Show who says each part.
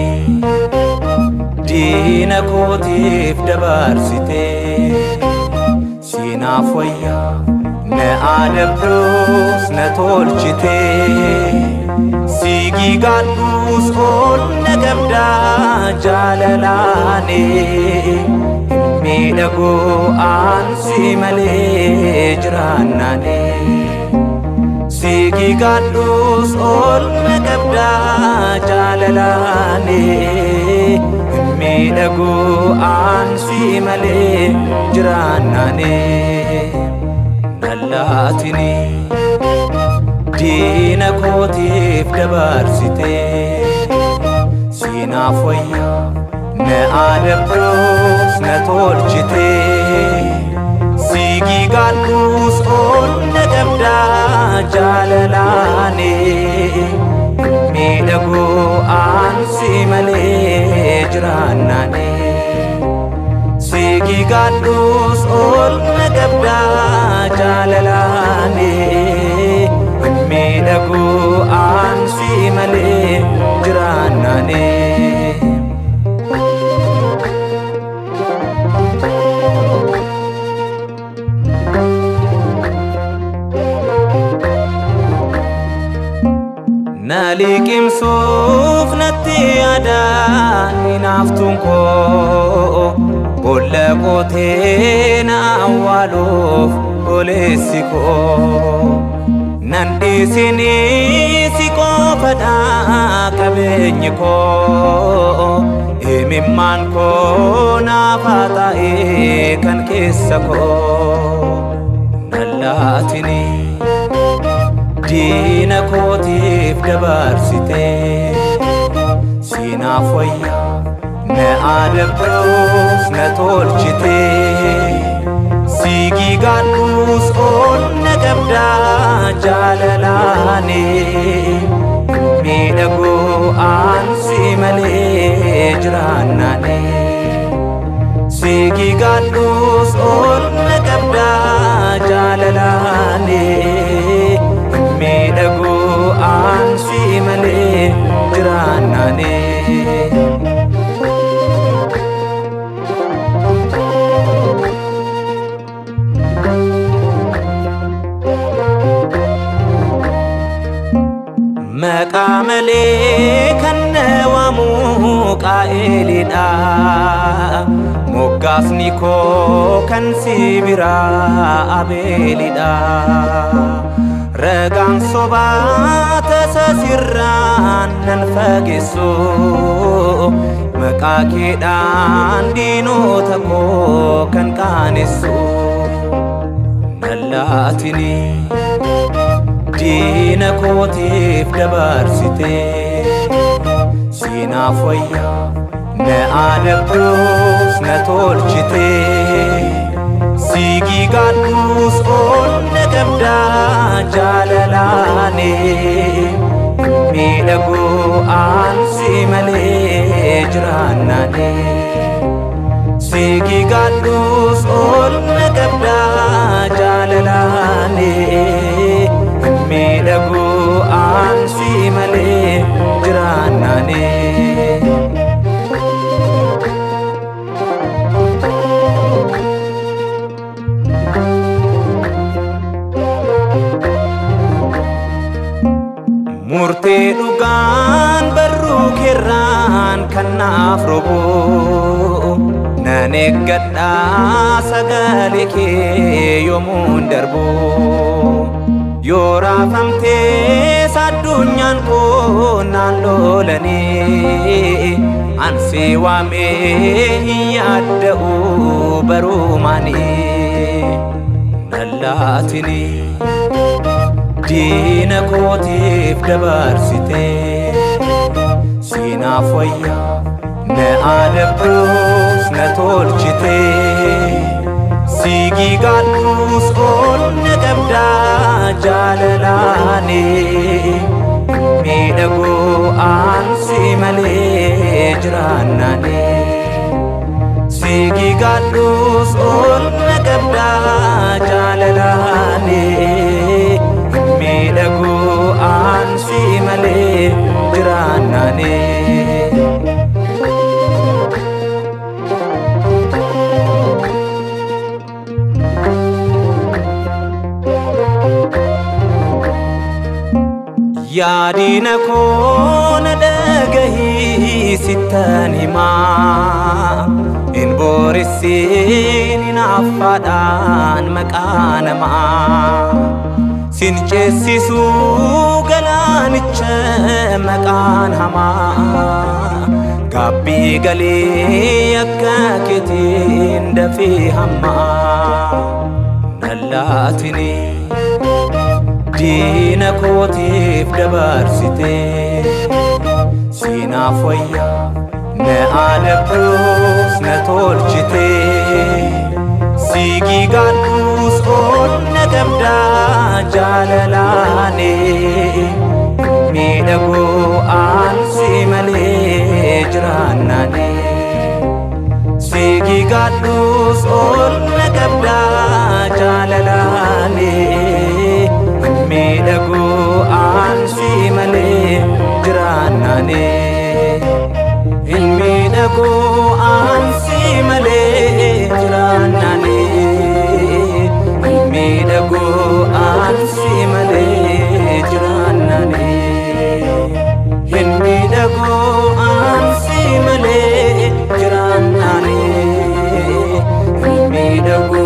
Speaker 1: diina kootiif dabarsitee siinaaf wayyaa na adabduus na tolchitee siigii gaadhuus ol na gabdaa jaalalaanee miidhagoo aansi malee jiraannaanee siigii gaadhuus ol na gabdaa jaalalaanee miidhagoo aansi malee jiraannaanee nallaatinii diina kootiif dabarsitee siinaaf wayyaa na adabduus na tolchitee siigii gaadhuus ol na gabdaa jaalalaanee miidhagoo aansi malee jiraannaanee siigii gaadhuus ol na gabdaa jaalalaanee miidhagoo aansi malee jiraannaanee naliqimsuuf natti yaadaan hinaaftuun koo bolla qootee na awwaaluuf oleessi koo nan dhiisinii si qofadhaa qabeenyi koo imimmaan koo naaf haa ta'ee kan keessa koo nallaatinii diina kootiif dabarsitee siinaaf wayyaa na adabduus na tolchitee siigii gaadhuus ol na gabdaa jaalalaanee miidhagoo aansi malee jiraannaanee siigii gaadhuus ol na gabdaa jaalalaanee miidhagoo aansi malee jiraannaanee maqaa malee kan na waamu qaa'elidha moggaasni koo kan si biraa abeelidha ragaan sobaa tasa sirraan nan fageessu maqaa keedhaan diinota koo kan qaanessu nallaatinii diina kootiif dabarsitee siinaaf wayyaa na adabduus na tolchitee siigii gaadhuus ol na gabdaa jaalalaanee miidhagoo aansi malee jiraannaanee siigii gaadhuus ol na gabdaa jaalalaanee miidhagoo aansi malee jiraannaanee murtee dhugaan barruu keerraan kan naaf rooboo nan eeggadhaa sagalee kee yoomuun darbuu yoo raafamtee addunyaan koo naan lolanii ansi waamee hin yaadda'u barumaanii nallaatinii diina kootiif dabarsitee siinaaf wayyaa na adabduus na tolchitee siigii gaadhuus ol na gabdaa jaalalaanee miidhagoo aansi malee jiraannaanee siigii gaadhuus ol na gabdaa jaalalaanee miidhagoo aansi malee jiraannaanee yaadina koo na dhagahi sittan himaa hin booressiin hinaaffaadhaan maqaa namaa sin ceessisuu galaanicha maqaan hamaa gabbii galee akka keetiin dafee hammaa nallaatini diina kootiif dabarsitee siinaaf wayyaa na adabduus na tolchitee siigii gaadhuus onna qabdaa jaalalaanee miidhagoo aansi malee jiraannaanee siigii gaadhuus onna qabdaa jaalalaanee miidhagoo aansi malee jiraannaanee miidhagoo aansi malee jiraannaanee miidhagoo aansi malee jiraannaanee miidhagoo aansi malee jiraannaanee miidhagoo